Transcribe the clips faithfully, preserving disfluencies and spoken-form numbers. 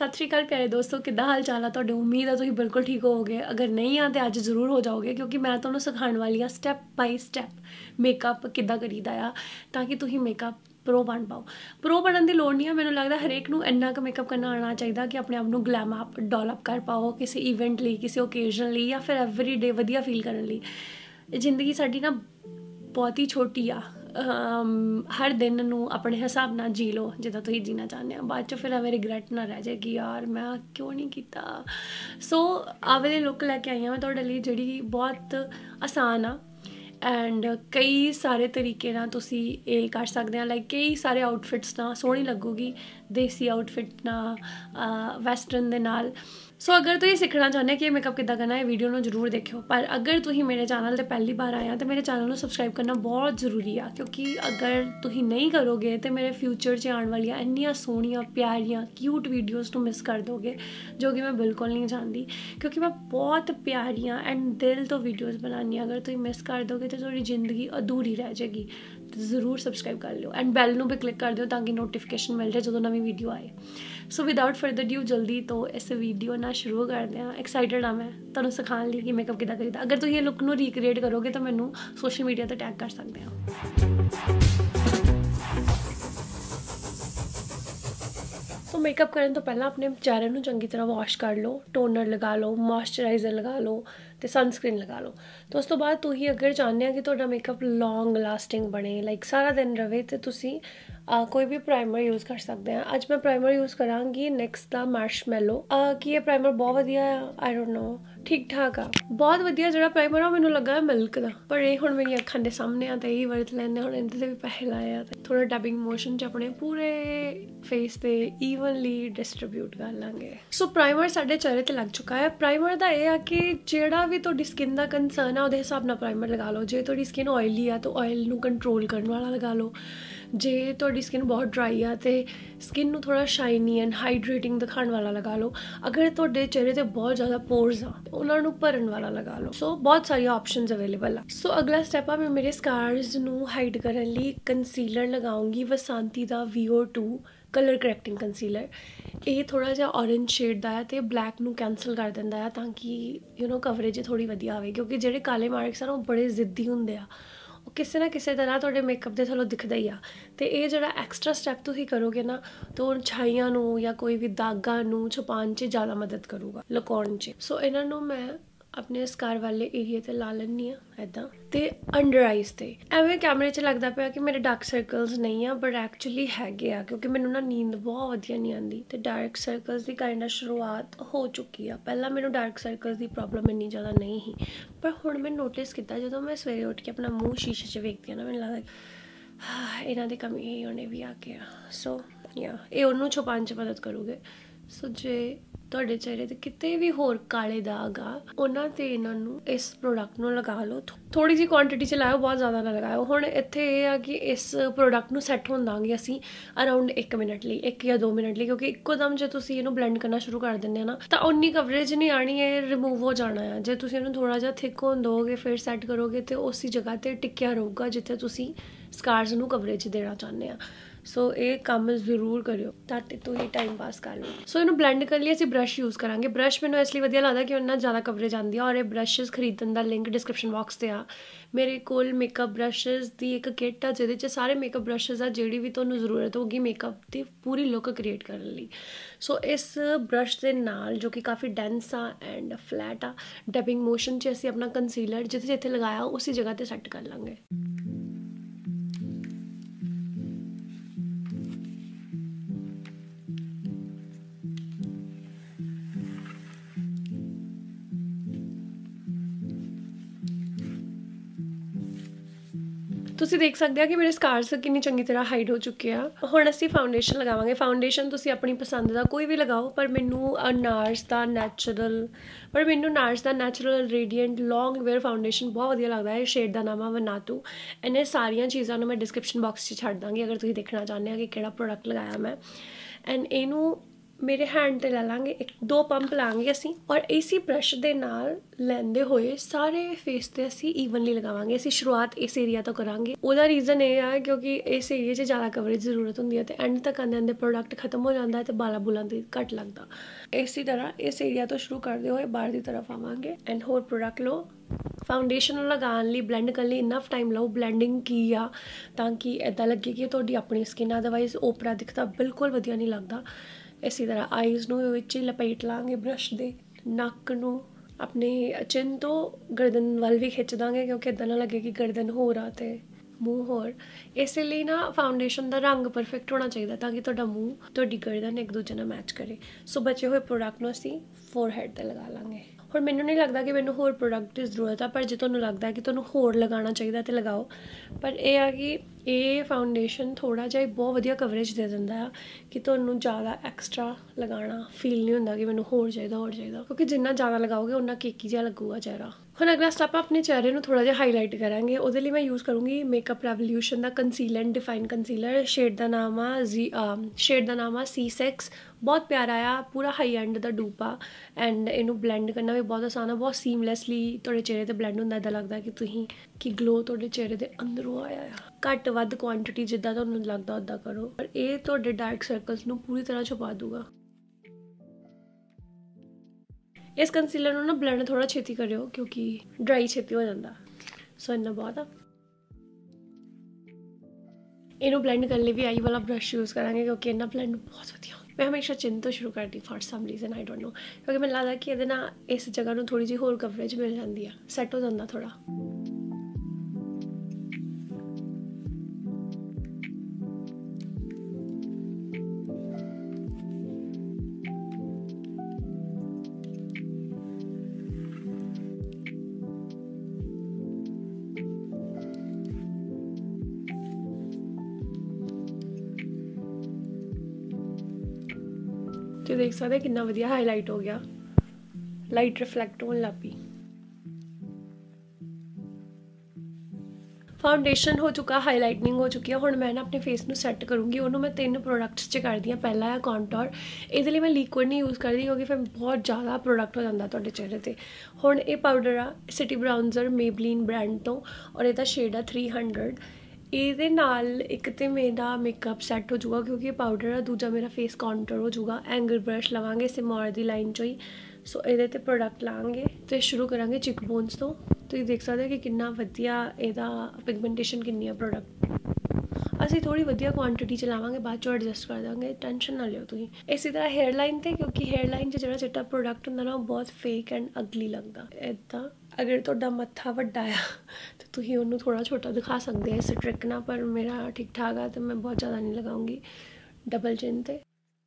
सत श्री अकाल प्यारे दोस्तों, किद्दां हाल चाल है तुहाडे। उम्मीद है तुसीं बिल्कुल ठीक होवोगे। अगर नहीं आ तो अज जरूर हो जाओगे, क्योंकि मैं तुहानूं सिखाउण वाली हाँ स्टैप बाय स्टैप मेकअप किद्दां करीदा आ, ताकि तुसीं मेकअप प्रो बन पाओ। प्रो बनने की लोड़ नहीं है। मैनूं लगदा हरेक नूं इन्ना क मेकअप करना आना चाहिए कि अपने आप नूं ग्लैम अप डेवलप कर पाओ किसी इवेंट लई, किसी ओकेजन लई, या फिर एवरी डे वधिया फील करने लई। जिंदगी साडी ना बहुत ही छोटी आ। हर दिन नूं अपने हिसाब नाल जी लो जिद्दां तुसीं जीना चाहते हो। बाद चों फिर एवें रिग्रैट ना रह जाए कि यार मैं क्यों नहीं कीता। सो आ वाली लुक लैके आई हाँ मैं तुहाडे लई, जिहड़ी बहुत आसान आ एंड कई सारे तरीके ना तुसी ये कर सकते हैं। लाइक कई सारे आउटफिट्स ना सोहनी लगूगी, देसी आउटफिट ना वैसटर्न दे नाल। सो अगर तुसीं सीखना चाहते कि मेकअप किद्दां करना है, वीडियो नूं जरूर देखियो। पर अगर तुसीं मेरे चैनल ते पहली बार आए हैं तो मेरे चैनल नूं सबसक्राइब करना बहुत जरूरी आ, क्योंकि अगर तुसीं नहीं करोगे तो मेरे फ्यूचर च आने वाली इन्नियां सोहनियां प्यारियां क्यूट वीडियोज़ नूं मिस कर दोगे, जो कि मैं बिल्कुल नहीं चाहती। क्योंकि मैं बहुत प्यारियां एंड दिल तो वीडियोज़ बनानी। अगर तुसीं मिस कर दोगे तो थोड़ी जिंदगी अधूरी रह जाएगी। तो ज़रूर सबसक्राइब कर लियो एंड बैल नूं भी क्लिक कर दियो ताकि नोटिफिकेशन मिल जाए जो नवी वीडियो आए। सो विदाउट फर्दर ड्यू जल्दी तो इस वीडियो ना शुरू करते हैं। एक्साइटेड हाँ मैं तुहानूं सिखाने लई कि मेकअप किद्दां करीदा। अगर तुसीं ये लुक नूं रिक्रिएट करोगे तो मैनूं सोशल मीडिया ते टैग कर सकते हैं। तो मेकअप करने तो पहला अपने चेहरे नूं चंगी तरह वॉश कर लो, टोनर लगा लो, मॉइस्चराइजर लगा लो तो सनस्क्रीन लगा लो। तो उस तो बाद तुसीं अगर चाहते हैं कि तुहाडा मेकअप लॉन्ग लास्टिंग बने, लाइक सारा दिन रहे, तो तुसीं आ, कोई भी प्राइमर यूज़ कर सकते हैं। अज मैं प्राइमर यूज़ करांगी निक्स दा मार्शमैलो। कि ये प्राइमर बहुत वधिया है, आई डोंट नो ठीक ठाक आ। बहुत वधिया जिहड़ा प्राइमर आ मैनूं लगा है मिल्क दा, पर ये हुण मेरी अखां दे सामने आ तो यही वरत लैंदे। हुण इहदे ते भी पैसे लाए आ, थोड़ा टैपिंग मोशन च अपने पूरे फेस ते ईवनली डिस्ट्रीब्यूट कर लांगे। सो प्राइमर साडे चेहरे ते लग चुका है। प्राइमर दा ये आ कि जिहड़ा भी तुहाडी स्किन दा कंसर्न आ उहदे हिसाब नाल प्राइमर लगा लो। जे तुहाडी स्किन ऑयली आ तो ऑयल नूं कंट्रोल करने वाला लगा लो। जे तुहाडी स्किन बहुत ड्राई आ तो स्किन नूं थोड़ा शाइनी एंड हाइड्रेटिंग दिखाने वाला लगा लो। अगर तुहाडे चेहरे ते बहुत ज़्यादा पोर्स आ उन्हां नूं भरन वाला लगा लो। सो बहुत सारी ऑप्शंस अवेलेबल आ। सो अगला स्टैप आ मैं मेरे स्कार्स नूं हाइड करने लई कंसीलर लगाऊंगी वसांती दा वी ओ टू कलर करैक्टिंग कंसीलर। ये थोड़ा जिहा ऑरेंज शेड दा है तो ब्लैक नूं कैंसल कर दिंदा है ताकि यू नो कवरेज थोड़ी वधिया आवे, क्योंकि जिहड़े काले मार्क्स आ वो बड़े जिद्दी हुंदे आ, वो किसी ना किसी तरह तुहाडे मेकअप दे थल्लों दिखदा ही आ। तो ये जिहड़ा एक्सट्रा स्टैप तुसीं करोगे ना तो छाइयां नूं या कोई भी दागां नूं छुपाउण च ज़्यादा मदद करूगा, लुकाउण च। सो इन्हां नूं मैं अपने स्कार वाले एरिए ते ला लैनी आ इदां ते अंडर आईज ते। एवें कैमरे च लगदा पिया कि मेरे डार्क सर्कल्स नहीं आ, बट एक्चुअली हैगे आ, क्योंकि मैनूं ना नींद बहुत वधिया नहीं आती ते डार्क सर्कल्स की काइंड ऑफ शुरुआत हो चुकी है। पहला मैनूं डार्क सर्कल्स की प्रॉब्लम इन्नी ज़्यादा नहीं ही, पर हुण मैं नोटिस किया जो मैं सवेरे उठ के अपना मूँह शीशे च वेखदी ना, मैनूं लगदा हाँ इन्हां दी कमी ही होने भी आ गया। सो या ये उन्नू छुपाउण च मदद करूगे। सो जे तुहाडे चेहरे ते किते भी होर काले दाग आ उन्हां ते इन्हां नूं इस प्रोडक्ट नूं लगा लो। थोड़ी जी क्वांटिटी च लाओ, बहुत ज़्यादा ना लगाओ। हुण इत्थे ये आ कि इस प्रोडक्ट नूं सैट होण दांगे असीं अराउंड एक मिनट लई, एक या दो मिनट लई, क्योंकि इक्को दम जे तुसीं इहनूं ब्लेंड करना शुरू कर दिंदे ना तां उन्नी कवरेज नहीं आनी है, रिमूव हो जाना है। जे तुसीं इहनूं थोड़ा जिहा थिक होण दोगे फिर सैट करोगे तो उसी जगह ते टिकिया रहूगा जिथे तुसीं स्कार्स नूं कवरेज देना चाहते हैं। सो ये काम जरूर करियो ताकि तू ही टाइम पास कर लो। सो इन्हूं ब्लेंड कर लिए असीं ब्रश यूज़ करांगे। ब्रश मैनूं इसलिए वधिया लगदा कि उन्हां ज़्यादा कवरेज आती है, और ये ब्रशेस खरीदण दा लिंक डिस्क्रिप्शन बॉक्स ते आ। मेरे कोल मेकअप ब्रशेस दी एक किट आ जिहदे च सारे मेकअप ब्रशेस आ जिहड़ी भी तुहानूं जरूरत होगी मेकअप दी पूरी लुक क्रिएट करने लई। सो इस ब्रश दे नाल जो कि काफ़ी डेंस आ एंड फ्लैट आ, डबिंग मोशन च असीं अपना कंसीलर जिथे जिथे लगाया उसी जगह ते सैट कर लांगे। तुसीं देख सकते हो कि मेरे स्कार्स कितनी चंगी तरह हाइड हो चुके हैं। हुण असीं फाउंडेशन लगावांगे। फाउंडेशन तुसीं अपनी पसंद का कोई भी लगाओ, पर मैनूं नार्स दा नैचुरल पर मैनूं नार्स दा natural radiant long wear foundation बहुत वधिया लगदा है। शेड का नाम है वनातू। इन्हें सारिया चीज़ों मैं डिस्क्रिप्शन बॉक्स में छड्ड दांगी अगर तुसीं देखना चाहते हो कि किहड़ा प्रोडक्ट लगाया मैं। एंड इनू मेरे हैंड ते लै लांगे, एक दो पंप लांगे असी और इसी ब्रश दे नाल लैंदे होए सारे फेस ते असी ईवनली लगावांगे। असी शुरुआत इस एरिया तो करांगे। ਉਹਦਾ रीज़न ये है क्योंकि इस एरिया 'ਚ ज़्यादा कवरेज जरूरत होंदी है, तो एंड तक आंदे आंदे प्रोडक्ट खत्म हो जाता है, तो बाला बुलां ते घट लगता। इसी तरह इस एरिया तो शुरू करते हुए बाहर की तरफ आवांगे एंड होर प्रोडक्ट लो। फाउंडेशन लगाने लिए ब्लेंड करने इनफ टाइम लो। ब्लेंडिंग की आ ताकि इदा लगे कि तुहाडी अपनी स्किन, अदरवाइज ओपरा दिखता बिल्कुल वधिया नहीं लगता। इसी तरह आईज़ नूं विच ही लपेट लांगे ब्रश दे। नक नूं अपने चिन तो गर्दन वाल भी खिंच दांगे क्योंकि इदा ना लगे कि गर्दन हो रहा तो मूँह होर। इसलिए ना फाउंडेशन का रंग परफेक्ट होना चाहिए ताकि तुहाडा मूँह तुहाडी गर्दन एक दूजे नाल मैच करे। सो बचे हुए प्रोडक्ट नूं असीं फोरहेड ते लगा लांगे। हुण मैनूं नहीं लगता कि मैनूं होर प्रोडक्ट की जरूरत है, पर जो तुहानूं लगता है कि तुहानूं होर लगाना चाहिए तो लगाओ। पर यह है कि ये फाउंडेशन थोड़ा जिहा बहुत वधिया कवरेज दे दिंदा है कि तुहानूं ज़्यादा एक्सट्रा लगाना फील नहीं होंदा कि मैनूं होर चाहिए होर चाहिए, क्योंकि जिन्ना ज़्यादा लगाओगे उन्ना केकी जिहा लगूगा चेहरा। हुण अगला स्टैप अपने चेहरे नूं थोड़ा जिहा हाईलाइट करांगे। उहदे लई मैं यूज़ करूँगी मेकअप रेवोल्यूशन का concealer and define concealer. Shade का नाम आ जी शेड का नाम आ सी सिक्स। बहुत प्यारा आ, पूरा हाई एंड का डूप आ एंड इनू ब्लेंड करना भी बहुत आसान है। बहुत सीमलैसली तुहाडे चेहरे ते ब्लेंड होंदा, इदां लगदा कि तुसीं कि ग्लो तुहाडे चेहरे दे अंदरों आया आ। घट वध क्वांटिटी जिद्दां तुहानूं लगदा उद्दां करो, पर ये तुहाडे डार्क सर्कल्स नूं पूरी तरह छुपा दूगा। इस कंसीलर नूं ना ब्लेंड थोड़ा छेती करियो क्योंकि ड्राई छेती हो जाता। सो इन्ना बहुत आ। इनू ब्लेंड करने लिए भी आई वाला ब्रश यूज़ करांगे क्योंकि इन्ना ब्लेंड बहुत वधिया। मैं हमेशा चिन तो शुरू करती for some reason, I don't know, क्योंकि मैनूं लगदा कि इहदे नाल इस जगह नूं थोड़ी जी होर कवरेज मिल जाती है, सैट हो जाता थोड़ा। तो देख सकते कितना वधिया हाईलाइट हो गया, लाइट रिफ्लैक्ट होने लग पई। फाउंडेशन हो चुका, हाईलाइटनिंग हो चुकी है। हुण मैं ना अपने फेस नूं सैट करूँगी। उन्होंने मैं तीन प्रोडक्ट्स च करदी हां। पहला है कॉन्टोर। इहदे लई मैं लिक्विड नहीं यूज़ करती क्योंकि फिर बहुत ज़्यादा प्रोडक्ट हो जाता तुहाडे चेहरे ते। हुण ये पाउडर आ सिटी ब्राउनजर मेबलिन ब्रांड तो, और इहदा शेड आ थ्री हंड्रड। ਇਹਦੇ ਨਾਲ एक तो मेरा मेकअप सैट हो जाऊगा क्योंकि ये पाउडर है, दूजा मेरा फेस काउंटर हो जाऊगा। एंगल ब्रश लवांगे सिमोर दी लाइन चो ही। सो ये प्रोडक्ट लाँगे तो शुरू करांगे चिक बोन्स तो। तो ये देख सकते कि कितना वधिया ਇਹਦਾ पिगमेंटेशन कितनी है प्रोडक्ट। ਅਸੀਂ थोड़ी वधिया क्वांटिटी च लावांगे, बाद चो एडजस्ट कर देंगे, टेंशन ना लियो तुसीं। इसी तरह हेयर लाइन ते, क्योंकि हेयर लाइन च जो चिट्टा प्रोडक्ट होंदा ना बहुत फेक एंड अगली लगता। इदा अगर तुहाडा मत्था वड्डा आ तो तुसीं उहनूं थोड़ा छोटा दिखा सकते हैं इस ट्रिक नाल, पर मेरा ठीक ठाक है तो मैं बहुत ज़्यादा नहीं लगाऊंगी डबल चिन ते।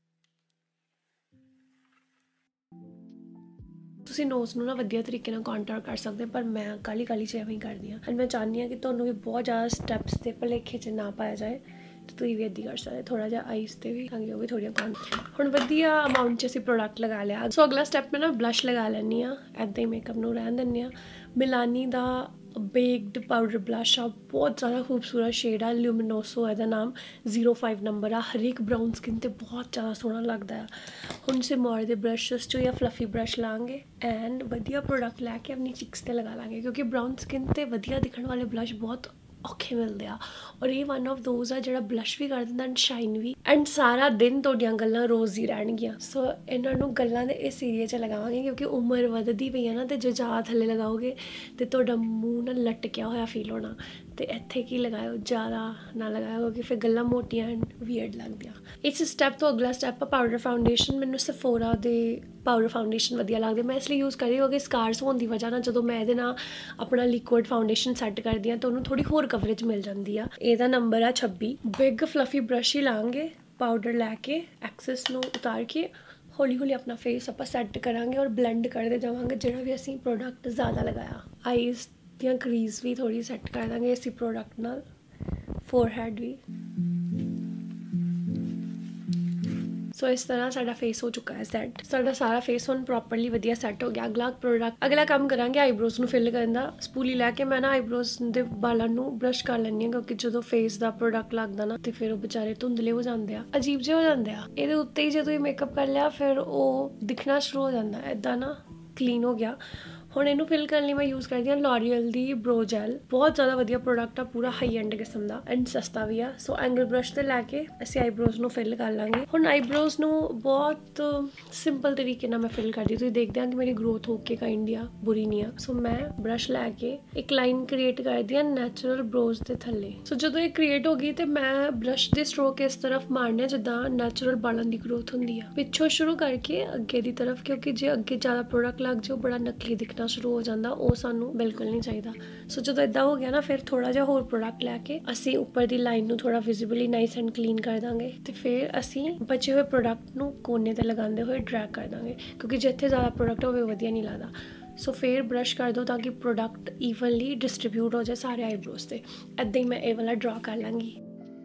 ਤੁਸੀਂ ਨੋਜ਼ ਨੂੰ ਨਾ ਵਧੀਆ ਤਰੀਕੇ ਨਾਲ ਕੰਟੂਰ ਕਰ ਸਕਦੇ, ਪਰ ਮੈਂ ਕਾਲੀ ਕਾਲੀ ਚ ਐਵੇਂ ਹੀ ਕਰਦੀ ਹਾਂ। ਐਂਡ ਮੈਂ ਚਾਹੁੰਦੀ ਹਾਂ ਕਿ ਤੁਹਾਨੂੰ ਵੀ ਬਹੁਤ ਜ਼ਿਆਦਾ ਸਟੈਪਸ ਤੇ ਭੁਲੇਖੇ ਚ ਨਾ ਪਾਇਆ ਜਾਏ, ਤੇ ਤੁਸੀਂ ਵੀ ਇੱਦਾਂ ਕਰ ਸਕਦੇ ਥੋੜਾ ਜਿਹਾ ਆਈਜ਼ ਤੇ ਵੀ, ਤਾਂ ਕਿ ਉਹ ਵੀ ਥੋੜੀਆਂ ਕੌਨ। ਹੁਣ ਵਧੀਆ ਅਮਾਊਂਟ ਚ ਅਸੀਂ ਪ੍ਰੋਡਕਟ ਲਗਾ ਲਿਆ। ਸੋ ਅਗਲਾ ਸਟੈਪ ਮੈਂ ਨਾ ਬਲਸ਼ ਲਗਾ ਲੈਂਦੀ ਹਾਂ। ਇੱਦਾਂ ਹੀ ਮੇਕਅਪ ਨੂੰ ਰਹਿਣ ਦਿੰਦੇ ਹਾਂ। ਮਿਲਾਨੀ ਦਾ बेग्ड पाउडर ब्लश आ, बहुत ज़्यादा खूबसूरत शेड आ, ल्यूमिनोसो है नाम, जीरो फाइव नंबर आ। हर एक ब्राउन स्किन ते बहुत ज़्यादा सोहना लगता है। हुण सिमोर दे ब्रशस चो या फ्लफी ब्रश लाँगे एंड वधिया प्रोडक्ट लैके अपनी चिक्स ते लगा लाँगे, क्योंकि ब्राउन स्किन ते वधिया दिखण वाले ब्लश बहुत औखे मिलते हैं। और ये वन ऑफ दोज आ जो ब्लश भी कर दिंदा एंड शाइन भी, एंड सारा दिन तुहाडियां गल्लां रोज़ ही रहणगियां। सो इन्हां गल्लां दे इस एरिया च लगावांगे क्योंकि उम्र वधदी पई है ना, तो जो ज़्यादा थल्ले लगाओगे तो तुहाडा मूँह ना लटकिया होया फील होना। तो इत्थे की लगाओ, ज़्यादा ना लगाओ क्योंकि फिर गल्लां मोटियां एंड वियर्ड लगदियां। इस स्टैप तो अगला स्टैप है पाउडर फाउंडेशन। मैनूं सफोरा दे पाउडर फाउंडेशन वधिया लगदे, मैं इसलिए यूज़ करदी क्योंकि स्कार्स होने की वजह ना जो मैं ये अपना लिक्विड फाउंडेशन सैट करदी हाँ तो उन्होंने थोड़ी होर कवरेज मिल जाती है। ਇਹਦਾ नंबर है छब्बी। बिग फ्लफी ब्रश ही लाँगे, पाउडर लैके एक्सेस नूं उतार के हौली हौली अपना फेस आप सैट करांगे और ब्लेंड करते जावांगे जो भी असीं प्रोडक्ट ज़्यादा लगाया। आईज़ दियां क्रीज भी थोड़ी सैट कर देंगे इसी प्रोडक्ट नाल, फोरहेड भी। सो इस तरह साडा फेस हो चुका है सैट। साडा सारा फेस हुण प्रॉपरली वधिया सैट हो गया। अगला प्रोडक्ट अगला काम करांगे आईब्रोज नूं फिल करन दा। स्पूली लैके मैं ना आईब्रोज दे बालां नूं ब्रश कर लैंदी हां, क्योंकि जदों फेस दा प्रोडक्ट लगदा ना ते फिर वो बेचारे धुंधले हो जांदे आ, अजीब जे हो जांदे आ। इहदे उत्ते ही जो तुसीं मेकअप कर लिया फिर वो दिखना शुरू हो जांदा है इदां ना, क्लीन हो गया। हुण इनू फिल करने मैं यूज़ करती हूँ लॉरियल दी ब्रो जैल। बहुत ज़्यादा वधिया प्रोडक्ट आ, पूरा हाई एंड किस्म का एंड सस्ता भी आ। सो एंगल ब्रश से लैके असीं आईब्रोज नूं फिल कर लांगे। हुण आईब्रोज नूं बहुत सिंपल तरीके नाल मैं फिल करदी, तुसीं देखदे आ कि मेरी ग्रोथ हो के काइंड आ, बुरी नहीं आ। सो मैं ब्रश लैके एक लाइन क्रिएट करदी हां नैचुरल ब्रोज दे थल्ले। सो जदों ये क्रिएट हो गई तो मैं ब्रश दे स्ट्रोक इस तरफ मारने जिद्दां नैचुरल बालां दी ग्रोथ हुंदी आ, पिछों शुरू करके अगे दी तरफ, क्योंकि जे अगे ज़्यादा प्रोडक्ट लग जाओ बड़ा नकली दिखना शुरू हो जाता, वो सानू बिल्कुल नहीं चाहिए। सो जो इदा हो गया ना, फिर थोड़ा जिहा होर प्रोडक्ट लैके असी उपर दी लाइन नू थोड़ा विजिबली नाइस एंड क्लीन कर देंगे। तो फिर असी बचे हुए प्रोडक्ट नू कोने ते लगाते हुए ड्रैग कर देंगे, क्योंकि जिथे ज़्यादा प्रोडक्ट होवे वधिया नहीं लगता। सो फिर ब्रश कर दो ताकि प्रोडक्ट ईवनली डिस्ट्रीब्यूट हो जाए सारे आईब्रोज से। इदा ही मैं ये वाला ड्रॉ कर लाँगी।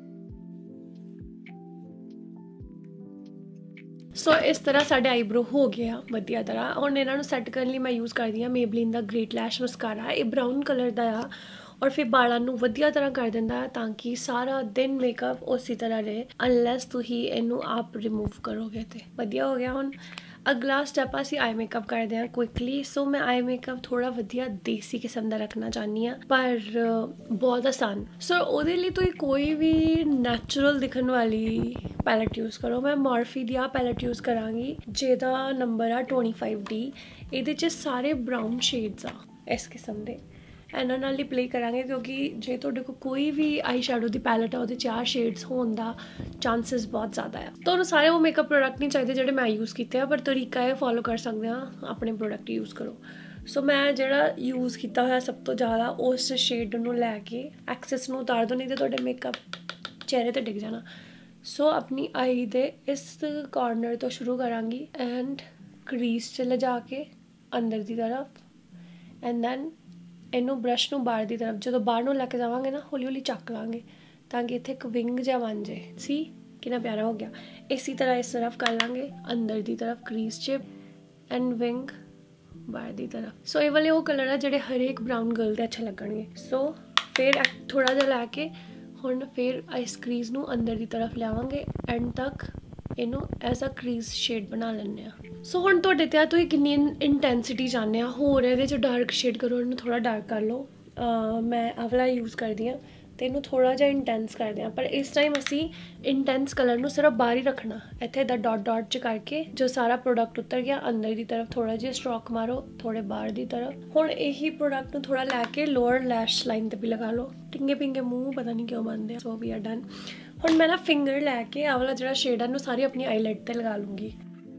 सो so, इस तरह साढ़े आईब्रो हो गया वधिया तरह। हुण इन्हां नूं सैट करने लिए मैं यूज़ करदी हां मेबलिन दा ग्रेट लैश मस्कारा। ये ब्राउन कलर दा आ और फिर बालां नूं वधिया तरह कर दिंदा ताकि सारा दिन मेकअप उसी तरह रहे, अनलैस तुसीं इहनूं आप रिमूव करोगे तो वधिया हो गया। हुण अगला स्टैप असीं आई मेकअप करदे हां क्विकली। सो मैं आई मेकअप थोड़ा वधिया देसी किस्म दा रखना चाहनी हां, पर बहुत आसान। सो उहदे लई तुसीं कोई भी नैचुरल दिखण वाली पैलेट यूज़ करो। मैं मॉर्फी दी आ पैलेट यूज़ करांगी, जिहदा नंबर आ ट्वेंटी फाइव डी। इहदे च सारे ब्राउन शेड्स आ इस किस्म दे। इन्हां नाल ही प्ले करांगे, क्योंकि जे तुहाडे कोल कोई भी आई शैडो दी पैलेट आ, उहदे चार शेड्स होण दा चांसिस बहुत ज़्यादा है। तुहानूं सारे वो मेकअप प्रोडक्ट नहीं चाहिए जिहड़े मैं यूज़ कीते आ, पर तरीका ये फॉलो कर सकते हैं, अपने प्रोडक्ट यूज़ करो। सो मैं जिहड़ा यूज़ किया होया सब तो ज़्यादा उस शेड नूं लैके एक्सेस नूं उतार दो, नहीं तो तुहाडे मेकअप चेहरे ते डिग जाना। सो so, अपनी आई दे इस कॉर्नर तो शुरू करांगी एंड क्रीज च ले जाके अंदर की तरफ, एंड दैन इनू ब्रश नूं बाहर की तरफ जो बाहर नूं लैके जावांगे ना, हौली हौली चक लांगे ताकि इत्थे एक विंग जा बन जाए। सी कितना प्यारा हो गया। इसी तरह इस तरफ कर लांगे अंदर की तरफ क्रीज च एंड विंग बाहर की तरफ। सो so, ये वाले वो कलर है जिहड़े हर एक ब्राउन गर्ल ते अच्छे लगणगे। सो so, फिर थोड़ा जिहा लैके हुण फिर इस क्रीज नूं अंदर की तरफ लियावांगे एंड तक इनू ऐसा क्रीज शेड बना लैंदे आ। सो हुण तुहाडे ते आ तुसीं किन्नी इंटेंसिटी चाहते आ। होर इहदे च डार्क शेड करो, इनू थोड़ा डार्क कर लो। uh, मैं आ वाला यूज़ करदी हां तो इनू थोड़ा जिहा इंटेंस करदे हां, पर इस टाइम असी इंटेंस कलर नूं सिर्फ बाहर ही रखना। इत्थे इदां डॉट डॉट च करके जो सारा प्रोडक्ट उतर गया अंदर की तरफ थोड़ा जिहा स्ट्रोक मारो, थोड़े बाहर की तरफ। हुण यही प्रोडक्ट नूं थोड़ा लैके लोअर लैश लाइन ते भी लगा लो। टिंगे पिंगे मूँह पता नहीं क्यों बनते हैं। So we are done. हुण मैं ना फिंगर लैके आ वाला जिहड़ा शेड है इनू सारी अपनी आईलैट ते लगा लूँगी।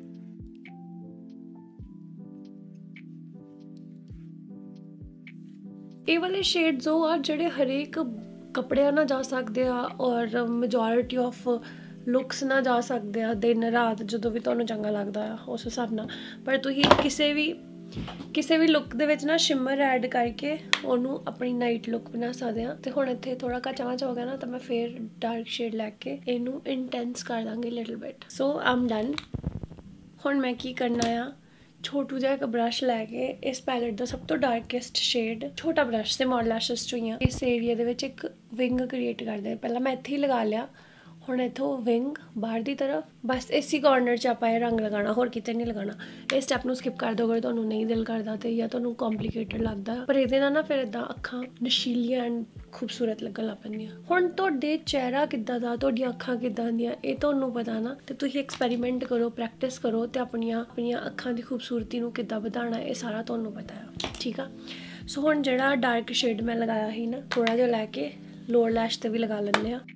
ये वाले शेड्स वो आ जिहड़े हरेक कपड़े ना जा सकते हैं और मेजोरिटी ऑफ लुक्स ना जा सकते हैं, दिन रात जो भी तुहानूं चंगा लगता है उस हिसाब नाल। पर तुसीं किसी भी किसी भी लुक दे विच ना शिमर ऐड करके उन्होंने अपनी नाइट लुक बना सकते हैं। तो हुण इत्थे थोड़ा कच्चा कच्चा हो गया ना, तो मैं फिर डार्क शेड लैके इनू इंटेंस कर दांगी little bit. So I am done. हुण मैं की करना आ, छोटू जिहा एक ब्रश लैके इस पैलेट का सब तो डार्केस्ट शेड छोटा ब्रश से मॉड लैशेस चों ही इस एरिया दे विच एक विंग क्रिएट कर दे। पहला मैं इत्थे ही लगा लिया, हुण इत्थों विंग बाहर की तरफ, बस इसी कॉर्नर च आपां रंग लगाना, होर किते नहीं लगाना। इस स्टैप नूं स्किप कर दो अगर तुहानूं नहीं दिल करदा ते या तुहानूं कॉम्प्लीकेटेड लगदा, पर इहदे नाल ना फिर इदां अखां नशीलियां एंड खूबसूरत लगन लग पैंदियां। हुण तुहाडे चेहरा किद्दां दा, तुहाडीआं अखां किद्दां दियां, ये तुहानूं पता ना, ते तुसीं एक्सपैरीमेंट करो, प्रैक्टिस करो ते अपनियां अपनियां अखां दी खूबसूरती नूं किद्दां वधाना ये सारा तुहानूं पता है, ठीक आ। सो हुण जिहड़ा डार्क शेड मैं लगाया ही ना, थोड़ा जिहा लैके लोअर लैश ते भी लगा लैंदे आ।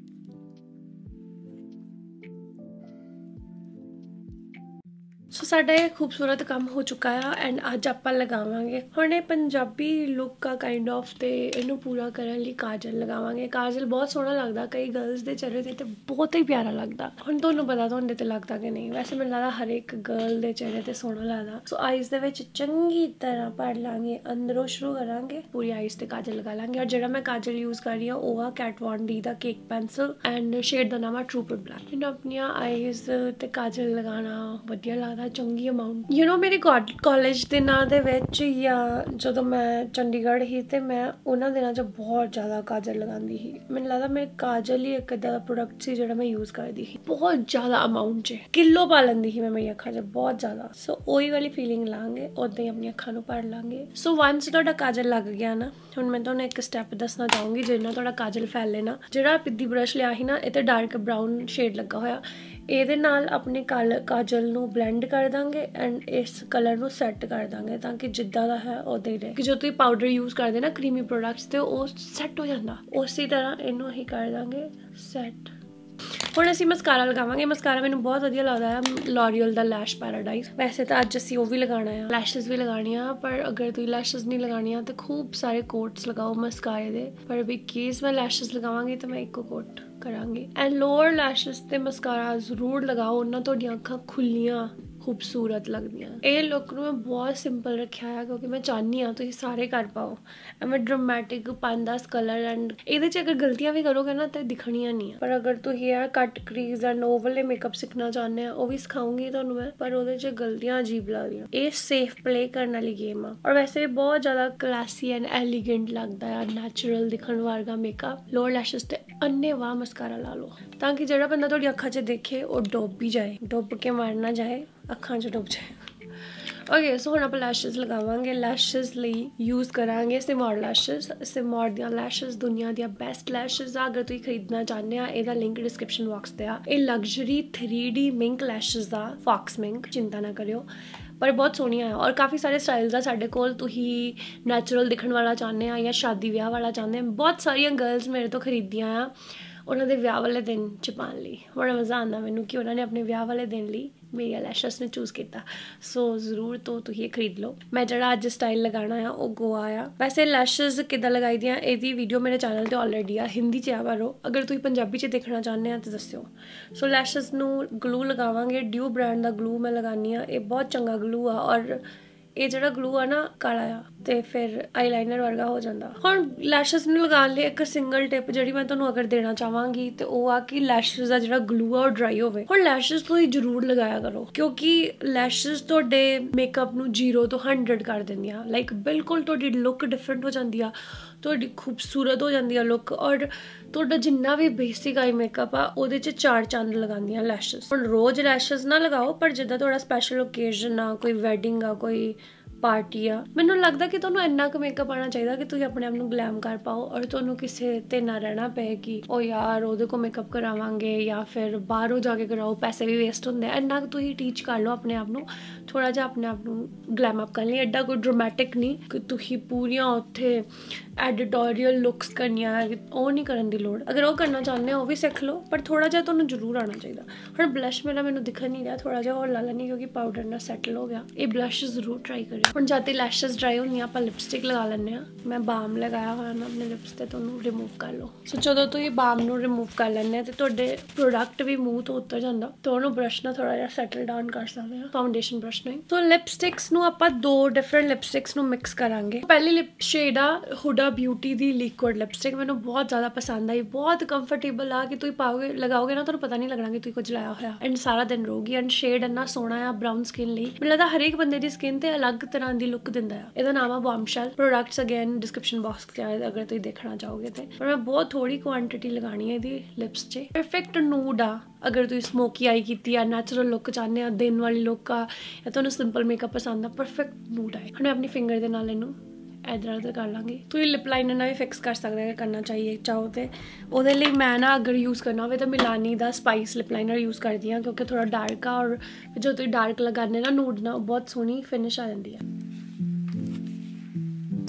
सो साडा ये खूबसूरत काम हो चुका है एंड अज आपां लगावांगे हुण ये पंजाबी लुक आ काइंड ऑफ ते इनू पूरा करन लई काजल लगावांगे। काजल बहुत सोहना लगदा, कई गर्ल्स दे चेहरे ते ते बहुत ही प्यारा लगदा। हुण तुहानूं पता तुहाडे ते लगदा कि नहीं, वैसे मैनूं लगदा हर एक गर्ल दे चेहरे ते सोहना लगदा। सो आईज दे विच चंगी तरह भर लांगे, अंदरों शुरू करांगे, पूरी आईज ते काजल लगा लांगे। और जिहड़ा मैं काजल यूज कर रही हां ओह आ कैट वॉन डी दा केक पेंसिल एंड शेड दा नाम आ ट्रूपर ब्लैक। मैनूं अपनियां आईज ते काजल लगाना वधिया लगदा, चंगी अमाउंट। यू नो मेरे कॉलेज के नाँ दे विच या जदों मैं चंडीगढ़ ही ते मैं उन्हां दिनां च बहुत ज़्यादा काजल लगांदी ही। मैनूं लगदा मेरे काजल ही एक इदां दा प्रोडक्ट सी जिहड़ा मैं यूज़ करदी ही, बहुत ज़्यादा अमाउंट च किलो पा लैंदी ही मैं मेरी अखां च, बहुत ज़्यादा। सो ओही वाली फीलिंग लांगे, उदां ही अपनी अखां नूं भर लांगे। सो वंस तुहाडा काजल लग गया ना, हुण मैं तुहानूं एक स्टैप दसना चाहूँगी जिन्ना तुहाडा काजल फैले ना। जिहड़ा पिद्दी ब्रश लिया ही ना, इह ते डार्क ब्राउन शेड लगा होया, ਇਹਦੇ ਨਾਲ ਆਪਣੇ ਕਾਲ ਕਾਜਲ ਨੂੰ ਬਲੈਂਡ ਕਰ ਦਾਂਗੇ ਐਂਡ ਇਸ ਕਲਰ ਨੂੰ ਸੈੱਟ ਕਰ ਦਾਂਗੇ ਤਾਂ ਕਿ ਜਿੱਦਾਂ ਦਾ ਹੈ ਉਦਾਂ ਹੀ ਰਹੇ। ਕਿ ਜਦੋਂ ਤੁਸੀਂ ਪਾਊਡਰ ਯੂਜ਼ ਕਰਦੇ ਨਾ ਕਰੀਮੀ ਪ੍ਰੋਡਕਟਸ ਤੇ ਉਹ ਸੈੱਟ ਹੋ ਜਾਂਦਾ, ਉਸੇ ਤਰ੍ਹਾਂ ਇਹਨੂੰ ਅਸੀਂ ਕਰ ਦਾਂਗੇ ਸੈੱਟ। ਹੁਣ ਅਸੀਂ ਮਸਕਾਰਾ ਲਗਾਵਾਂਗੇ। ਮਸਕਾਰਾ ਮੈਨੂੰ ਬਹੁਤ ਵਧੀਆ ਲੱਗਦਾ ਹੈ, ਲੌਰੀਅਲ ਦਾ ਲੈਸ਼ ਪੈਰਾਡਾਈਜ਼। ਵੈਸੇ ਤਾਂ ਅੱਜ ਅਸੀਂ ਉਹ ਵੀ ਲਗਾਉਣਾ ਆ, ਲੈਸ਼ਿਸ ਵੀ ਲਗਾਉਣੀਆਂ, ਪਰ ਅਗਰ ਤੁਸੀਂ ਲੈਸ਼ਿਸ ਨਹੀਂ ਲਗਾਉਣੀਆਂ ਤਾਂ ਖੂਬ ਸਾਰੇ ਕੋਟਸ ਲਗਾਓ ਮਸਕਾਰੇ ਦੇ। ਪਰ ਵੀ ਕੇਸ ਮੈਂ ਲੈਸ਼ਿਸ ਲਗਾਵਾਂਗੀ ਤਾਂ ਮੈਂ ਇੱਕੋ ਕੋਟ ਕਰਾਂਗੀ। ਐਂਡ ਲੋਅਰ ਲੈਸ਼ਿਸ ਤੇ ਮਸਕਾਰਾ ਜ਼ਰੂਰ ਲਗਾਓ, ਉਹਨਾਂ ਤੁਹਾਡੀਆਂ ਅੱਖਾਂ ਖੁੱਲੀਆਂ खूबसूरत लगदियां। ये लुक मैं बहुत सिंपल रखा है क्योंकि मैं चाहनी हाँ तुसीं सारे कर पाओ। मैं ड्रामेटिक पाँच दस कलर एंड ये अगर गलतियां भी करोगे ना तो दिखनियां नहीं है। पर अगर तुसीं हेयर कट क्रीज एंड ओ वाले मेकअप सीखना चाहते हैं वो भी सिखाऊंगी तुहानूं मैं, पर वो गलतियां अजीब लगदियां। ये सेफ प्ले करने वाली गेम आ और वैसे बहुत ज़्यादा क्लासी एंड एलिगेंट लगता है, नैचुरल दिखण वर्गा मेकअप। लोअर लैशेस ते अन्ने वाह मस्कारा ला लो ताकि जिहड़ा बंदा तुहाडी अखां च देखे वो डुब भी जाए, डुब के मर ना जाए, अखां च डुब जाए। ओके सो हुण आपां लैशेस लगावांगे। लैशेस लई यूज़ करांगे सिमॉर लैशेस। सिमॉर दियां लैशेस दुनिया दियां बेस्ट लैशेस आ। अगर तुसीं खरीदना चाहते हैं इहदा लिंक डिस्क्रिप्शन बॉक्स ते आ। ये luxury three D mink lashes आ, फॉक्स मिंक, चिंता ना करियो, पर बहुत सोहनिया है और काफ़ी सारे स्टाइल्स आ साडे कोल। तुसीं नैचुरल दिखण वाला चाहते हैं या शादी विआह वाला चाहते हैं, बहुत सारिया गर्ल्स मेरे तो खरीदियां आ उन्होंने दे विआह वाले दिन च पाने लई। बड़ा मज़ा आता मैनू कि उन्होंने अपने विआह वाले दिन लई मेरी लैशेस ने चूज़ किया। सो ज़रूर तो तुसीं खरीद लो। मैं जरा अज स्टाइल लगाना है वो गोवा आ। वैसे लैशेस किद्दां लगाई दियां एहदी वीडियो मेरे चैनल ते ऑलरेडी आ, हिंदी च आ, पर अगर तुसीं पंजाबी च देखना चाहते हैं तो दस्सिओ। सो लैशेस नू ग्लू लगावांगे। ड्यू ब्रांड दा ग्लू मैं लगानी आ, ये बहुत चंगा ग्लू आ और ये जो ग्लू है ना काला आ तो फिर आईलाइनर वर्गा हो जाता। हुण लैशेस नूं लगाउण लई एक सिंगल टिप जिहड़ी मैं तुहानूं अगर देना चाहांगी तो वो आ कि लैशेस दा जिहड़ा ग्लू आ वो ड्राई होवे। हुण लैशेस तुसीं जरूर लगाया करो क्योंकि लैशेस तुहाडे मेकअप नूं जीरो तो हंड्रड कर दिंदियां। लाइक बिल्कुल तुहाडी लुक डिफरेंट हो जाती है, तुहाडी खूबसूरत हो जाती है लुक। और तुहाडा जिन्ना भी बेसिक आई मेकअप आ उहदे च चार चंद लगांदियां लैशेस। हुण रोज़ लैशेस ना लगाओ, पर जिद्दां तुहाडा स्पैशल ओकेजन आ, कोई वैडिंग आ, कोई पार्टी आ, मैनूं लगदा कि तुहानूं इन्ना क मेकअप आना चाहिए कि तुसीं अपने आप नूं ग्लैम कर पाओ और तुहानूं किसे ते ना रहना पे कि ओ यार ओहदे को मेकअप करावांगे या फिर बाहरों जाके कराओ, पैसे भी वेस्ट होंदे। इन्ना क तुसीं टीच कर लो अपने आप नूं, थोड़ा जिहा अपने आप नूं ग्लैम अप करन लई। एड्डा कोई ड्रामेटिक नहीं कि तुसीं पूरियां उत्थे एडिटोरियल लुक्स करनियां, ओह नहीं करन दी लोड़। अगर ओह करना चाहते हो वो भी सीख लो, पर थोड़ा जिहा तुहानूं जरूर आना चाहिए। हुण ब्लश मेरा मैनूं दिखन नहीं रहा, थोड़ा जिहा होर ला लैनी क्योंकि पाउडर ना सैटल हो गया। ये ब्लश जरूर ट्राई करियो। हुण जद तक लैशेस ड्राई होंदियां आपां लिपस्टिक लगा लैंदे आ। मैं बाम लगाया होया ना अपने लिप्स ते, तो उहनूं रिमूव कर लो। सो जदों तुसीं बाम नूं रिमूव कर लैंदे ते तुहाडे प्रोडक्ट भी मूँह तो उतर जांदा, तो उहनूं ब्रश नाल थोड़ा जिहा सैटल डाउन कर सकदे आ, फाउंडेशन ब्रश नाल। सो लिपस्टिक्स नूं आपां दो डिफरेंट लिपस्टिक्स नूं मिक्स करांगे। पहली लिप शेड आ हुडा ब्यूटी दी लिक्विड लिपस्टिक, मैनूं बहुत ज़्यादा पसंद आई, बहुत कंफर्टेबल आ कि तुसीं पाओगे लगाओगे ना तुहानूं पता नहीं लगना कि तुसीं कुछ लाया होया एंड सारा दिन रहूगी। एंड शेड इन्ना सोहना आ ब्राउन स्किन लई, मैनूं लगदा हर एक बंदे दी स्किन ते अलग तरह दी लुक दिंदा आ। इहदा नाम आ bombshell. Products again description box च अगर तुसीं देखना चाहोगे तो, पर मैं बहुत थोड़ी क्वांटिटी लगानी है इहदी लिप्स च। परफेक्ट नूड आ अगर तुसीं स्मोकी आई कीती आ, नैचुरल लुक चाहते आ, दिन वाली लुक आ, या तुहानूं सिंपल मेकअप पसंद आ, परफेक्ट नूड है। हुण मैं अपनी फिंगर दे नाल इहनूं इधर उधर कर लाँगी। तुसीं लिप लाइनर ना भी फिक्स कर सकते अगर करना चाहिए चाहो तो। वो मैं ना अगर यूज़ करना हो तो मिलानी दा स्पाइस लिप लाइनर यूज़ करती हाँ क्योंकि थोड़ा डार्क आ और जो तुसीं डार्क लगाने ना नूड ना बहुत सोहनी फिनिश आ जाती है।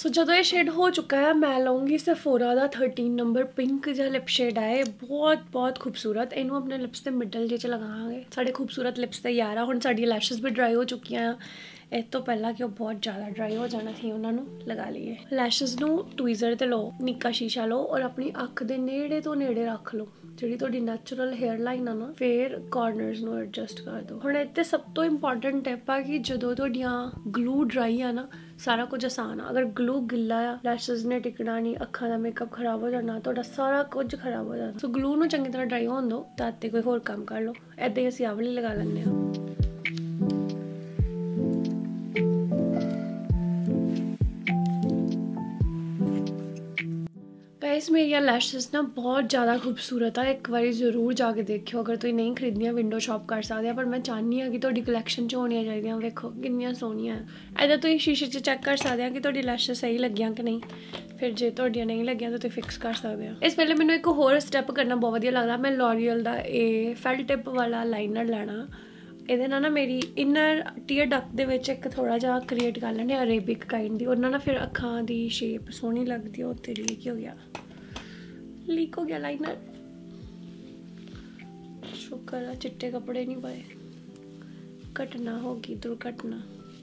सो जो ये शेड हो चुका है मैं लूँगी सेफोरा का थर्टीन नंबर पिंक जो लिप शेड है बहुत बहुत खूबसूरत। इनू अपने लिप्स के मिडल जे च लगावांगे। साढ़े खूबसूरत लिप्स तैयार है। हुण साडी लैशेस भी ड्राई हो चुकी हैं। इस तो पहला कि बहुत ज़्यादा ड्राई हो जाना थी उन्होंने लगा लिए। लैशेस नू ट्वीज़र ते लो, निक्का शीशा लो और अपनी अख दे नेड़े तो नेड़े रख लो जी थोड़ी नैचुरल हेयर लाइन है ना, फिर कॉर्नरस नू एडजस्ट कर दो। हुण इत्थे सब तो इंपॉर्टेंट टिप है कि जो तुहाडियां ग्लू ड्राई है ना सारा कुछ आसान है। अगर ग्लू गिला आ लैशेस ने टिकना नहीं, अखा का मेकअप खराब हो जाना, तो सारा कुछ खराब हो जाना। सो ग्लू नू चंगी तरह ड्राई होने दो ताते कोई होर काम कर लो। ऐदा ही असीं आवली लगा लैंदे हां। गाइस मेरी लैशेस ना बहुत ज़्यादा खूबसूरत है। एक बार जरूर जाके देखियो। अगर तुम नहीं खरीदनिया विंडो शॉप कर सकते हैं, पर मैं चाहनी हाँ कि तुहाडी कलैक्शन च होनियां चाहिए। वेखो कितनियां सोहनियां है। इदा तुम शीशे च चेक कर सकते हैं कि तुहाडी लैशेस सही लगियां कि नहीं। फिर जे तुहाडियां नहीं लगियां तो तुम फिक्स कर सकते हैं। इस वेले मैनूं एक होर स्टैप करना बहुत वधिया लगदा। मैं लॉरियल दा ए फेल टिप वाला लाइनर लेना। ਇਹਦੇ ਨਾਲ ਨਾ ਮੇਰੀ ਇਨਰ ਟੀਅਰ ਡਕ ਦੇ ਵਿੱਚ ਇੱਕ ਥੋੜਾ ਜਿਹਾ ਕ੍ਰੀਏਟ ਕਰ ਲੈਣੇ ਅਰੇਬਿਕ ਕਾਈਂਡ ਦੀ। ਉਹਨਾਂ ਨਾਲ ਫਿਰ ਅੱਖਾਂ ਦੀ ਸ਼ੇਪ ਸੋਹਣੀ ਲੱਗਦੀ ਹੈ। ਉੱਤੇ ਲੀਕ ਹੋ ਗਿਆ ਲੀਕ ਹੋ ਗਿਆ ਲਾਈਨਰ। ਸ਼ੁਕਰ ਆ ਚਿੱਟੇ ਕੱਪੜੇ ਨਹੀਂ ਪਾਏ। ਘਟਨਾ ਹੋ ਗਈ ਦੁਰਘਟਨਾ।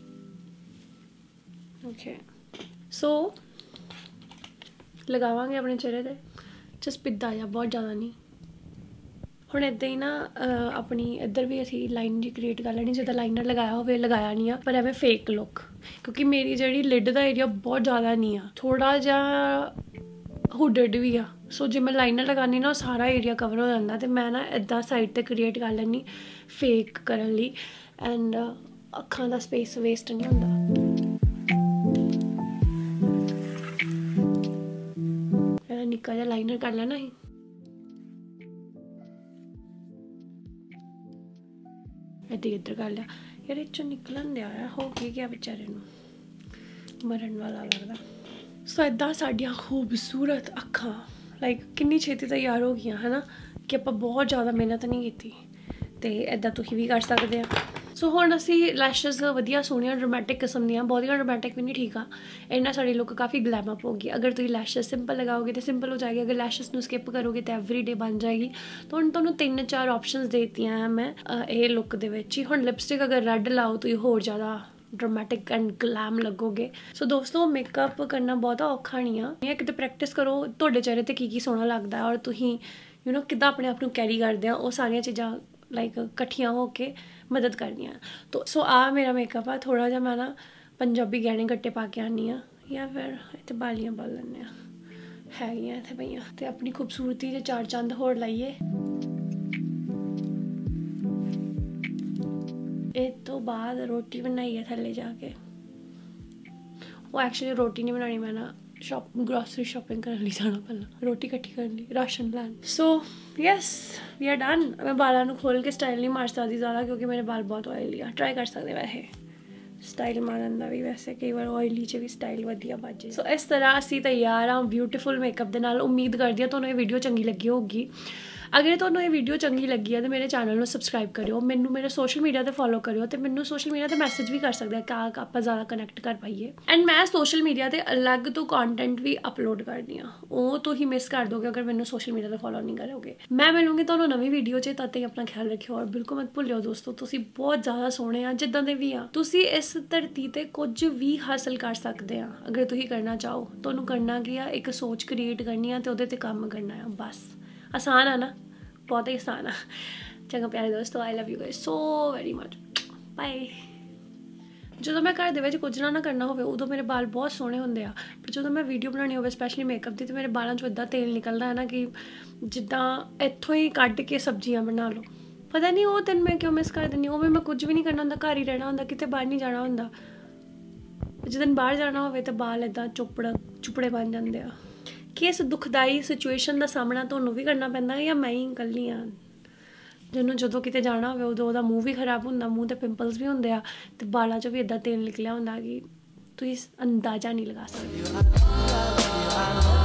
ਓਕੇ ਸੋ ਲਗਾਵਾਂਗੇ ਆਪਣੇ ਚਿਹਰੇ ਤੇ ਚਸਪਿੱਦਾ ਜਿਹਾ, ਬਹੁਤ ਜ਼ਿਆਦਾ ਨਹੀਂ। ਹੁਣ ਇੱਦਾਂ ਹੀ ਨਾ ਆਪਣੀ ਇੱਧਰ ਵੀ ਅਸੀਂ ਲਾਈਨ ਜੀ ਕ੍ਰੀਏਟ ਕਰ ਲੈਣੀ। ਜਿੱਦਾਂ ਲਾਈਨਰ ਲਗਾਇਆ ਹੋਵੇ ਲਗਾਇਆ ਨਹੀਂ ਆ, ਪਰ ਐਵੇਂ ਫੇਕ ਲੁੱਕ। ਕਿਉਂਕਿ ਮੇਰੀ ਜਿਹੜੀ ਲਿਡ ਦਾ ਏਰੀਆ ਬਹੁਤ ਜ਼ਿਆਦਾ ਨਹੀਂ ਆ, ਥੋੜ੍ਹਾ ਜਿਹਾ ਹੁਡਡ ਵੀ ਆ। ਸੋ ਜੇ ਮੈਂ ਲਾਈਨਰ ਲਗਾਉਂਦੀ ਨਾ ਉਹ ਸਾਰਾ ਏਰੀਆ ਕਵਰ ਹੋ ਜਾਂਦਾ। ਅਤੇ ਮੈਂ ਨਾ ਇੱਦਾਂ ਸਾਈਡ 'ਤੇ ਕ੍ਰੀਏਟ ਕਰ ਲੈਂਦੀ ਫੇਕ ਕਰਨ ਲਈ। ਐਂਡ ਅੱਖਾਂ ਦਾ ਸਪੇਸ ਵੇਸਟ ਨਹੀਂ ਹੁੰਦਾ। ਇਹਦਾ ਨਿੱਕਾ ਜਿਹਾ ਲਾਈਨਰ ਕਰ ਲੈਣਾ ਸੀ। ਇੱਦਾਂ ਇੱਧਰ ਕਰ ਲਿਆ। ਯਾਰ ਇਹ 'ਚੋਂ ਨਿਕਲਣ ਦਿਆ ਆ ਹੋ ਕੀ ਗਿਆ ਵਿਚਾਰੇ ਨੂੰ, ਮਰਨ ਵਾਲਾ ਲੱਗਦਾ। ਸੋ ਇੱਦਾਂ ਸਾਡੀਆਂ ਖੂਬਸੂਰਤ ਅੱਖਾਂ ਲਾਈਕ ਕਿੰਨੀ ਛੇਤੀ ਤਿਆਰ ਹੋ ਗਈਆਂ ਹੈ ਨਾ, ਕਿ ਆਪਾਂ ਬਹੁਤ ਜ਼ਿਆਦਾ ਮਿਹਨਤ ਨਹੀਂ ਕੀਤੀ। ਅਤੇ ਇੱਦਾਂ ਤੁਸੀਂ ਵੀ ਕਰ ਸਕਦੇ ਆ। ਸੋ ਹੁਣ ਅਸੀਂ ਲੈਸ਼ਿਸ ਵਧੀਆ ਸੋਹਣੀਆਂ ਡਰਾਮੈਟਿਕ ਕਿਸਮ ਦੀਆਂ, ਬਹੁਤੀਆਂ ਡਰਾਮੈਟਿਕ ਵੀ ਨਹੀਂ ਠੀਕ ਆ। ਇਹਨਾਂ ਸਾਡੀ ਲੁੱਕ ਕਾਫੀ ਗਲੈਮ ਅਪ ਹੋ ਗਈ। ਅਗਰ ਤੁਸੀਂ ਲੈਸ਼ਿਸ ਸਿੰਪਲ ਲਗਾਓਗੇ ਤਾਂ ਸਿੰਪਲ ਹੋ ਜਾਏਗੀ। ਅਗਰ ਲੈਸ਼ਿਸ ਨੂੰ ਸਕਿਪ ਕਰੋਗੇ ਤਾਂ ਐਵਰੀ ਡੇ ਬਣ ਜਾਏਗੀ। ਤਾਂ ਹੁਣ ਤੁਹਾਨੂੰ ਤਿੰਨ ਚਾਰ ਆਪਸ਼ਨਸ ਦੇ ਦਿੱਤੀਆਂ ਹੈ ਮੈਂ ਇਹ ਲੁੱਕ ਦੇ ਵਿੱਚ ਹੀ। ਹੁਣ ਲਿਪਸਟਿਕ ਅਗਰ ਰੈੱਡ ਲਾਓ ਤੁਸੀਂ ਹੋਰ ਜ਼ਿਆਦਾ ਡਰਾਮੈਟਿਕ ਐਂਡ ਗਲੈਮ ਲੱਗੋਗੇ। ਸੋ ਦੋਸਤੋ ਮੇਕਅਪ ਕਰਨਾ ਬਹੁਤਾ ਔਖਾ ਨਹੀਂ ਆ। ਕਿਤੇ ਪ੍ਰੈਕਟਿਸ ਕਰੋ ਤੁਹਾਡੇ ਚਿਹਰੇ 'ਤੇ ਕੀ ਕੀ ਸੋਹਣਾ ਲੱਗਦਾ ਔਰ ਤੁਸੀਂ ਯੂ ਨੋ ਕਿੱਦਾਂ ਆਪਣੇ ਆਪ ਨੂੰ ਕੈਰੀ ਕਰਦੇ ਆ। ਉਹ ਸਾਰੀਆਂ ਚੀਜ਼ਾਂ ਲਾਈਕ ਇਕੱਠੀਆਂ ਹੋ ਕੇ ਮਦਦ ਕਰਦੀਆਂ। ਤੋ ਸੋ ਆ ਮੇਰਾ ਮੇਕਅਪ ਆ। ਥੋੜ੍ਹਾ ਜਿਹਾ ਮੈਂ ਨਾ ਪੰਜਾਬੀ ਗਹਿਣੇ ਗੱਟੇ ਪਾ ਕੇ ਆਉਂਦੀ ਹਾਂ ਜਾਂ ਫਿਰ ਇੱਥੇ ਬਾਲੀਆਂ ਪਾ ਲੈਂਦੇ ਹਾਂ ਹੈਗੀਆਂ ਇੱਥੇ ਪਈਆਂ। ਅਤੇ ਆਪਣੀ ਖੂਬਸੂਰਤੀ ਦੇ ਚਾਰ ਚੰਦ ਹੋਰ ਲਾਈਏ। ਇਸ ਤੋਂ ਬਾਅਦ ਰੋਟੀ ਬਣਾਈ ਹੈ ਥੱਲੇ ਜਾ ਕੇ। ਉਹ ਐਕਚੁਅਲੀ ਰੋਟੀ ਨਹੀਂ ਬਣਾਉਣੀ, ਮੈਂ ਨਾ ਸ਼ੋਪ ਗਰੋਸਰੀ ਸ਼ੋਪਿੰਗ ਕਰਨ ਲਈ ਜਾਣਾ ਪਹਿਲਾਂ, ਰੋਟੀ ਇਕੱਠੀ ਕਰਨ ਲਈ, ਰਾਸ਼ਨ ਲੈਣ। So yes we are done. ਮੈਂ ਬਾਲਾਂ ਨੂੰ ਖੋਲ੍ਹ ਕੇ ਸਟਾਈਲ ਨਹੀਂ ਮਾਰ ਸਕਦੀ ਜ਼ਿਆਦਾ ਕਿਉਂਕਿ ਮੇਰੇ ਬਾਲ ਬਹੁਤ ਓਇਲੀ ਆ। ਟਰਾਈ ਕਰ ਸਕਦੇ ਵੈਸੇ ਸਟਾਈਲ ਮਾਰਨ ਦਾ ਵੀ, ਵੈਸੇ ਕਈ ਵਾਰ ਓਇਲੀ 'ਚ ਵੀ ਸਟਾਈਲ ਵਧੀਆ ਬਾਜੇ। ਸੋ ਇਸ ਤਰ੍ਹਾਂ ਅਸੀਂ ਤਿਆਰ ਹਾਂ ਬਿਊਟੀਫੁਲ ਮੇਕਅਪ ਦੇ ਨਾਲ। ਉਮੀਦ ਕਰਦੀ ਹਾਂ ਤੁਹਾਨੂੰ ਇਹ ਵੀਡੀਓ ਚੰਗੀ ਲੱਗੀ ਹੋਊਗੀ। ਅਗਰ ਤੁਹਾਨੂੰ ਇਹ ਵੀਡੀਓ ਚੰਗੀ ਲੱਗੀ ਹੈ ਤਾਂ ਮੇਰੇ ਚੈਨਲ ਨੂੰ ਸਬਸਕ੍ਰਾਈਬ ਕਰਿਓ, ਮੈਨੂੰ ਮੇਰੇ ਸੋਸ਼ਲ ਮੀਡੀਆ 'ਤੇ ਫੋਲੋ ਕਰਿਓ ਅਤੇ ਮੈਨੂੰ ਸੋਸ਼ਲ ਮੀਡੀਆ 'ਤੇ ਮੈਸੇਜ ਵੀ ਕਰ ਸਕਦੇ ਆ ਕਿ ਆਪਾਂ ਜ਼ਿਆਦਾ ਕਨੈਕਟ ਕਰ ਪਾਈਏ। ਐਂਡ ਮੈਂ ਸੋਸ਼ਲ ਮੀਡੀਆ 'ਤੇ ਅਲੱਗ ਤੋਂ ਕੰਟੈਂਟ ਵੀ ਅਪਲੋਡ ਕਰਦੀ ਹਾਂ, ਉਹ ਤੁਸੀਂ ਮਿਸ ਕਰ ਦੋਗੇ ਅਗਰ ਮੈਨੂੰ ਸੋਸ਼ਲ ਮੀਡੀਆ 'ਤੇ ਫੋਲੋ ਨਹੀਂ ਕਰੋਗੇ। ਮੈਂ ਮਿਲੂੰਗੀ ਤੁਹਾਨੂੰ ਨਵੀਂ ਵੀਡੀਓ 'ਚ, ਤਦ ਤੱਕ ਆਪਣਾ ਖਿਆਲ ਰੱਖਿਓ ਔਰ ਬਿਲਕੁਲ ਮਤ ਭੁੱਲਿਓ ਦੋਸਤੋ ਤੁਸੀਂ ਬਹੁਤ ਜ਼ਿਆਦਾ ਸੋਹਣੇ ਆ ਜਿੱਦਾਂ ਦੇ ਵੀ ਆ। ਤੁਸੀਂ ਇਸ ਧਰਤੀ 'ਤੇ ਕੁਝ ਵੀ ਹਾਸਲ ਕਰ ਸਕਦੇ ਆ ਅਗਰ ਤੁਸੀਂ ਕਰਨਾ ਚਾਹੋ। ਤੁਹਾਨੂੰ ਕਰਨਾ ਕੀ ਆ, ਇੱਕ ਸੋਚ ਕ੍ਰੀਏਟ ਕਰਨੀ ਆ ਅਤੇ ਉਹਦੇ 'ਤੇ ਕੰਮ ਕਰਨਾ ਆ ਬਸ। ਆਸਾਨ ਆ ਨਾ, ਬਹੁਤ ਹੀ ਆਸਾਨ ਆ। ਚੰਗਾ ਪਿਆਰੇ ਦੋਸਤੋ, I love you guys so very much, bye. ਜਦੋਂ ਮੈਂ ਘਰ ਦੇ ਵਿੱਚ ਕੁਝ ਨਾ ਨਾ ਕਰਨਾ ਹੋਵੇ ਉਦੋਂ ਮੇਰੇ ਬਾਲ ਬਹੁਤ ਸੋਹਣੇ ਹੁੰਦੇ ਆ, ਪਰ ਜਦੋਂ ਮੈਂ ਵੀਡੀਓ ਬਣਾਉਣੀ ਹੋਵੇ ਸਪੈਸ਼ਲੀ ਮੇਕਅਪ ਦੀ, ਤਾਂ ਮੇਰੇ ਬਾਲਾਂ 'ਚੋਂ ਇੱਦਾਂ ਤੇਲ ਨਿਕਲਦਾ ਹੈ ਨਾ ਕਿ ਜਿੱਦਾਂ ਇੱਥੋਂ ਹੀ ਕੱਢ ਕੇ ਸਬਜ਼ੀਆਂ ਬਣਾ ਲਓ। ਪਤਾ ਨਹੀਂ ਉਹ ਦਿਨ ਮੈਂ ਕਿਉਂ ਮਿਸ ਕਰ ਦਿੰਦੀ। ਉਹ ਵੀ ਮੈਂ ਕੁਝ ਵੀ ਨਹੀਂ ਕਰਨਾ ਹੁੰਦਾ, ਘਰ ਹੀ ਰਹਿਣਾ ਹੁੰਦਾ, ਕਿਤੇ ਬਾਹਰ ਨਹੀਂ ਜਾਣਾ ਹੁੰਦਾ। ਜਦੋਂ ਬਾਹਰ ਜਾਣਾ ਹੋਵੇ ਤਾਂ ਬਾਲ ਇੱਦਾਂ ਚੁੱਪੜ ਚੁੱਪੜੇ ਬਣ ਜਾਂਦੇ ਆ। ਕਿ ਇਸ ਦੁਖਦਾਈ ਸਿਚੁਏਸ਼ਨ ਦਾ ਸਾਹਮਣਾ ਤੁਹਾਨੂੰ ਵੀ ਕਰਨਾ ਪੈਂਦਾ ਜਾਂ ਮੈਂ ਹੀ ਇਕੱਲੀ ਹਾਂ ਜਿਹਨੂੰ ਜਦੋਂ ਕਿਤੇ ਜਾਣਾ ਹੋਵੇ ਉਦੋਂ ਉਹਦਾ ਮੂੰਹ ਵੀ ਖਰਾਬ ਹੁੰਦਾ, ਮੂੰਹ 'ਤੇ ਪਿੰਪਲਸ ਵੀ ਹੁੰਦੇ ਆ ਅਤੇ ਬਾਲਾਂ 'ਚੋਂ ਵੀ ਇੱਦਾਂ ਤੇਲ ਨਿਕਲਿਆ ਹੁੰਦਾ ਕਿ ਤੁਸੀਂ ਅੰਦਾਜ਼ਾ ਨਹੀਂ ਲਗਾ ਸਕਦੇ।